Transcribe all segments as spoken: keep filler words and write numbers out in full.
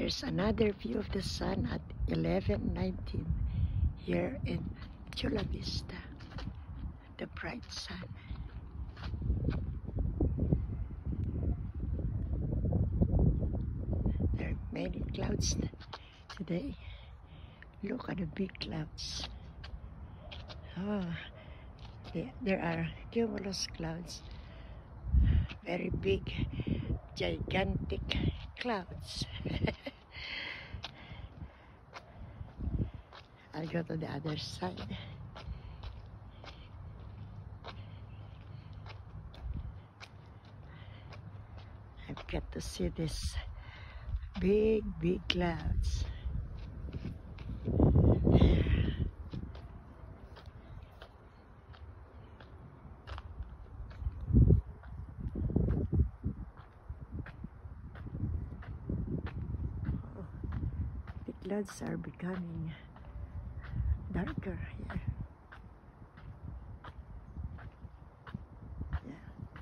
There's another view of the sun at eleven nineteen here in Chula Vista, the bright sun. There are many clouds today. Look at the big clouds. Oh, there are cumulus clouds, very big, gigantic clouds. I'll go to the other side. I've got to see this big, big clouds. There. Oh, the clouds are becoming darker here. Yeah.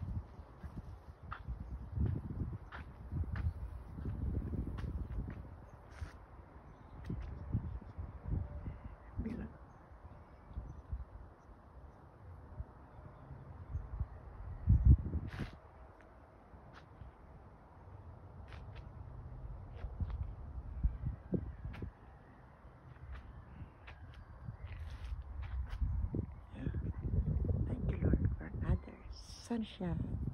Below. Yeah. Thank you, Lord, for another sunshine.